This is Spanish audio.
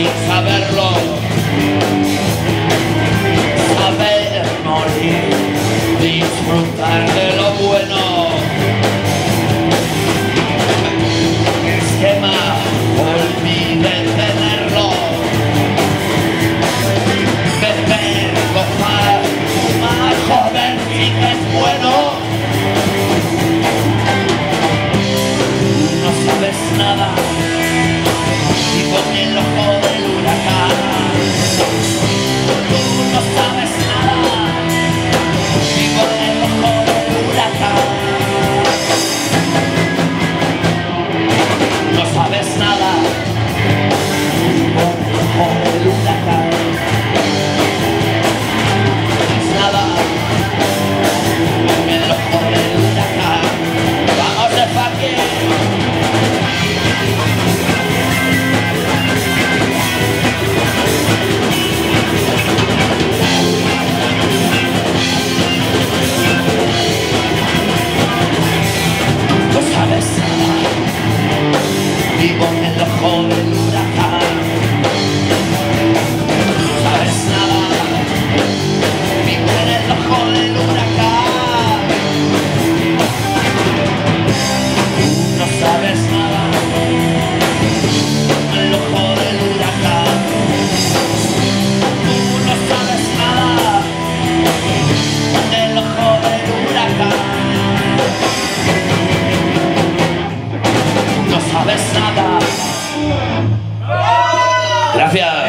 sin saberlo, saber morir, disfrutar de lo bueno. Esquema, olvide tenerlo, beber, gozar, fumar, joder, sí que es bueno. No sabes nada, vivo en el ojo del huracán. Tú no sabes nada, vivo en el ojo del huracán. No sabes nada, vivo en el ojo del huracán. No sabes nada, en el ojo del huracán. Vamos de fucking. Vivo en el ojo del huracán. No sabes nada, vivo en el ojo del huracán. No sabes nada, en el ojo del huracán. Tú no sabes nada, en el ojo del huracán. No sabes nada. Gracias.